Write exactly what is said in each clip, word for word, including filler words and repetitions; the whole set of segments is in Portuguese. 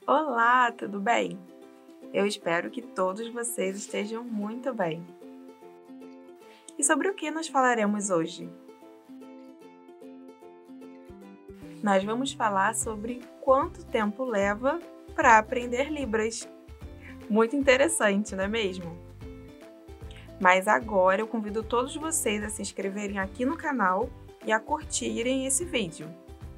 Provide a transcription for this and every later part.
Olá, tudo bem? Eu espero que todos vocês estejam muito bem. E sobre o que nós falaremos hoje? Nós vamos falar sobre quanto tempo leva para aprender Libras. Muito interessante, não é mesmo? Mas agora eu convido todos vocês a se inscreverem aqui no canal e a curtirem esse vídeo.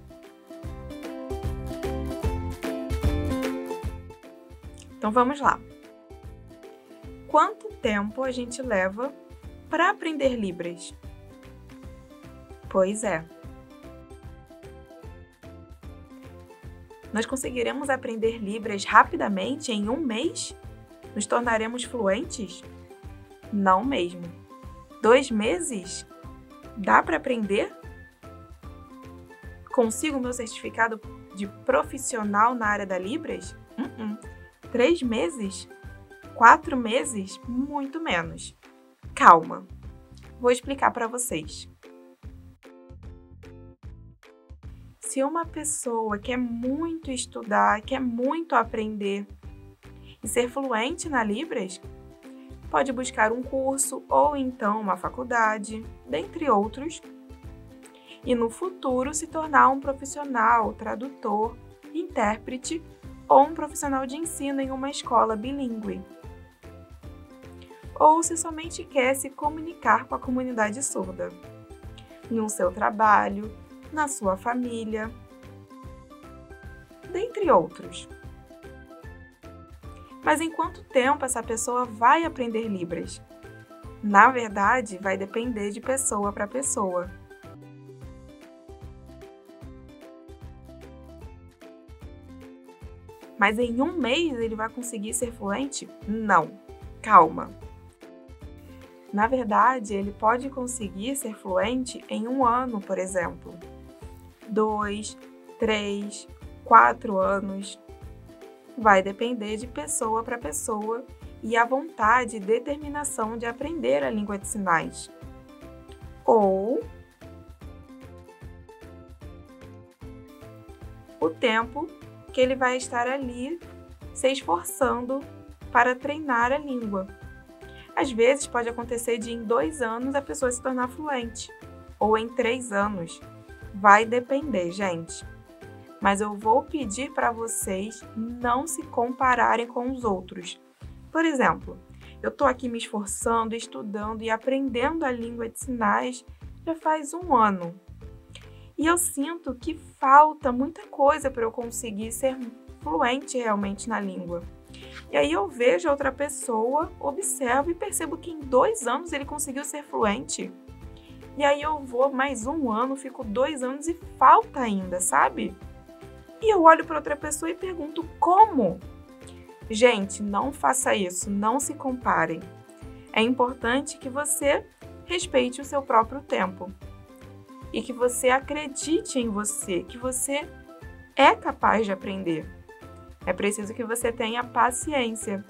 Então vamos lá. Quanto tempo a gente leva para aprender Libras? Pois é. Nós conseguiremos aprender Libras rapidamente em um mês? Nos tornaremos fluentes? Não mesmo. Dois meses? Dá para aprender? Consigo meu certificado de profissional na área da Libras? Uh-uh. Três meses? Quatro meses? Muito menos. Calma, vou explicar para vocês. Se uma pessoa quer muito estudar, quer muito aprender e ser fluente na Libras, pode buscar um curso ou então uma faculdade, dentre outros, e no futuro se tornar um profissional, tradutor, intérprete ou um profissional de ensino em uma escola bilíngue. Ou se somente quer se comunicar com a comunidade surda, no seu trabalho, na sua família, dentre outros. Mas em quanto tempo essa pessoa vai aprender Libras? Na verdade, vai depender de pessoa para pessoa. Mas em um mês ele vai conseguir ser fluente? Não. Calma. Na verdade, ele pode conseguir ser fluente em um ano, por exemplo. Dois, três, quatro anos. Vai depender de pessoa para pessoa e a vontade e determinação de aprender a língua de sinais. Ou o tempo que ele vai estar ali se esforçando para treinar a língua. Às vezes pode acontecer de em dois anos a pessoa se tornar fluente, ou em três anos. Vai depender, gente. Mas eu vou pedir para vocês não se compararem com os outros. Por exemplo, eu estou aqui me esforçando, estudando e aprendendo a língua de sinais já faz um ano. E eu sinto que falta muita coisa para eu conseguir ser fluente realmente na língua. E aí eu vejo outra pessoa, observo e percebo que em dois anos ele conseguiu ser fluente. E aí eu vou mais um ano, fico dois anos e falta ainda, sabe? E eu olho para outra pessoa e pergunto como? Gente, não faça isso, não se comparem. É importante que você respeite o seu próprio tempo. E que você acredite em você, que você é capaz de aprender. É preciso que você tenha paciência.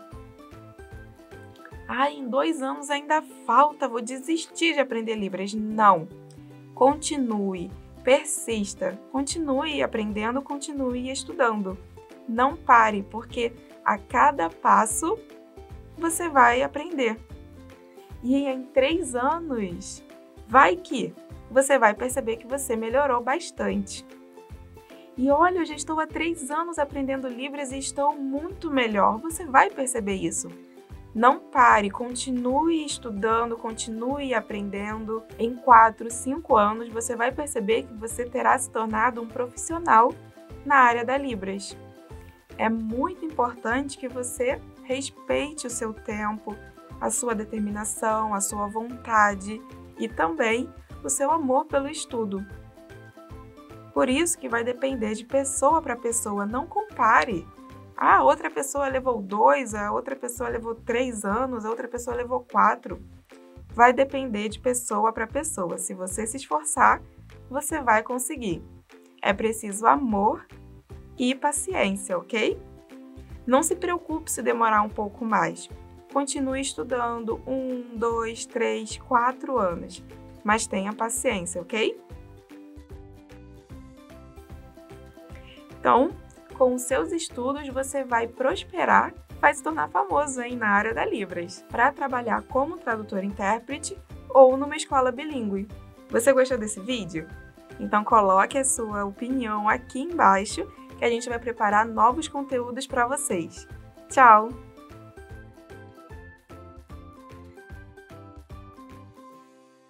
Ah, em dois anos ainda falta, vou desistir de aprender Libras. Não. Continue, persista, continue aprendendo, continue estudando. Não pare, porque a cada passo você vai aprender. E em três anos, vai que você vai perceber que você melhorou bastante. E olha, eu já estou há três anos aprendendo Libras e estou muito melhor. Você vai perceber isso. Não pare, continue estudando, continue aprendendo. Em quatro, cinco anos, você vai perceber que você terá se tornado um profissional na área da Libras. É muito importante que você respeite o seu tempo, a sua determinação, a sua vontade e também o seu amor pelo estudo. Por isso que vai depender de pessoa para pessoa, não compare. Ah, outra pessoa levou dois, a outra pessoa levou três anos, a outra pessoa levou quatro. Vai depender de pessoa para pessoa. Se você se esforçar, você vai conseguir. É preciso amor e paciência, ok? Não se preocupe se demorar um pouco mais. Continue estudando um, dois, três, quatro anos. Mas tenha paciência, ok? Então, com os seus estudos você vai prosperar, vai se tornar famoso hein, na área da Libras, para trabalhar como tradutor-intérprete ou numa escola bilíngue. Você gostou desse vídeo? Então coloque a sua opinião aqui embaixo que a gente vai preparar novos conteúdos para vocês. Tchau!